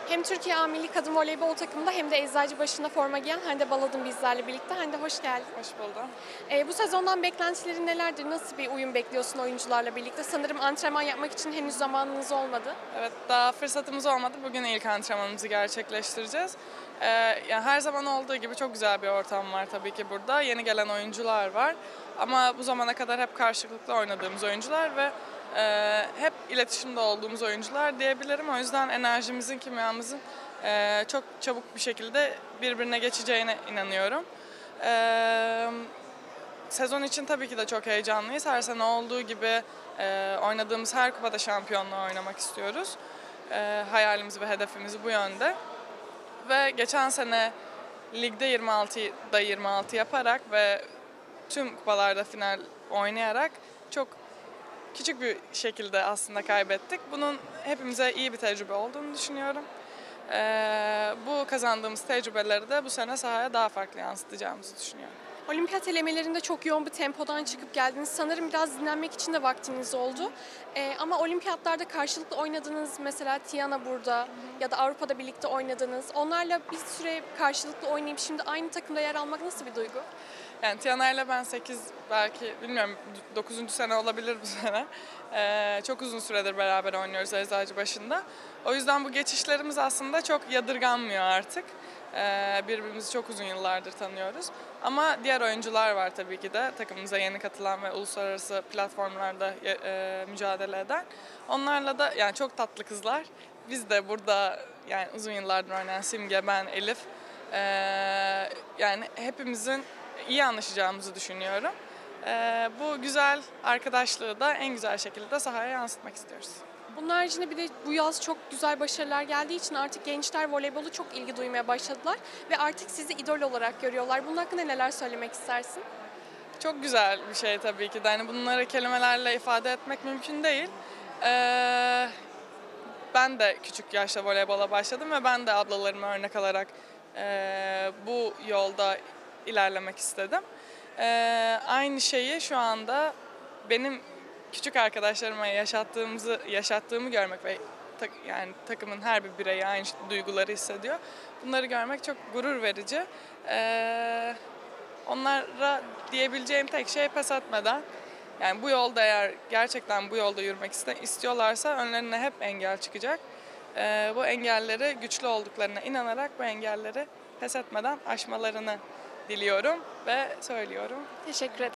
Hem Türkiye A Milli Kadın Voleybol takımında hem de Eczacıbaşı'nda forma giyen Hande Baladın bizlerle birlikte. Hande hoş geldin. Hoş buldum. Bu sezondan beklentilerin nelerdir? Nasıl bir uyum bekliyorsun oyuncularla birlikte? Sanırım antrenman yapmak için henüz zamanınız olmadı. Evet, daha fırsatımız olmadı. Bugün ilk antrenmanımızı gerçekleştireceğiz. Yani her zaman olduğu gibi çok güzel bir ortam var tabii ki burada. Yeni gelen oyuncular var. Ama bu zamana kadar hep karşılıklı oynadığımız oyuncular ve hep iletişimde olduğumuz oyuncular diyebilirim. O yüzden enerjimizin, kimyamızın çok çabuk bir şekilde birbirine geçeceğine inanıyorum. Sezon için tabii ki de çok heyecanlıyız. Her sene olduğu gibi oynadığımız her kupada şampiyonluğu oynamak istiyoruz. Hayalimiz ve hedefimiz bu yönde. Ve geçen sene ligde 26'da 26 yaparak ve tüm kupalarda final oynayarak çok küçük bir şekilde aslında kaybettik. Bunun hepimize iyi bir tecrübe olduğunu düşünüyorum. Bu kazandığımız tecrübeleri de bu sene sahaya daha farklı yansıtacağımızı düşünüyorum. Olimpiyat elemelerinde çok yoğun bir tempodan çıkıp geldiniz. Sanırım biraz dinlenmek için de vaktiniz oldu. Ama olimpiyatlarda karşılıklı oynadınız. Mesela Tiana burada ya da Avrupa'da birlikte oynadınız. Onlarla bir süre karşılıklı oynayıp şimdi aynı takımda yer almak nasıl bir duygu? Yani Tiana ile ben 8 belki bilmiyorum 9. sene olabilir bu sene. Çok uzun süredir beraber oynuyoruz Eczacıbaşı'nda. O yüzden bu geçişlerimiz aslında çok yadırganmıyor artık. Birbirimizi çok uzun yıllardır tanıyoruz. Ama diğer oyuncular var tabii ki de takımımıza yeni katılan ve uluslararası platformlarda mücadele eden. Onlarla da yani çok tatlı kızlar. Biz de burada yani uzun yıllardır oynayan Simge, ben, Elif yani hepimizin iyi anlaşacağımızı düşünüyorum. Bu güzel arkadaşlığı da en güzel şekilde sahaya yansıtmak istiyoruz. Bunun haricinde bir de bu yaz çok güzel başarılar geldiği için artık gençler voleybolu çok ilgi duymaya başladılar ve artık sizi idol olarak görüyorlar. Bunun hakkında neler söylemek istersin? Çok güzel bir şey tabii ki de. Yani bunları kelimelerle ifade etmek mümkün değil. Ben de küçük yaşta voleybola başladım ve ben de ablalarıma örnek alarak bu yolda ilerlemek istedim. Aynı şeyi şu anda benim küçük arkadaşlarıma yaşattığımı görmek ve yani takımın her bir bireyi aynı duyguları hissediyor. Bunları görmek çok gurur verici. Onlara diyebileceğim tek şey pes etmeden, yani bu yolda eğer gerçekten bu yolda yürümek istiyorlarsa önlerine hep engel çıkacak. Bu engelleri güçlü olduklarına inanarak bu engelleri pes etmeden aşmalarını diliyorum ve söylüyorum. Teşekkür ederim.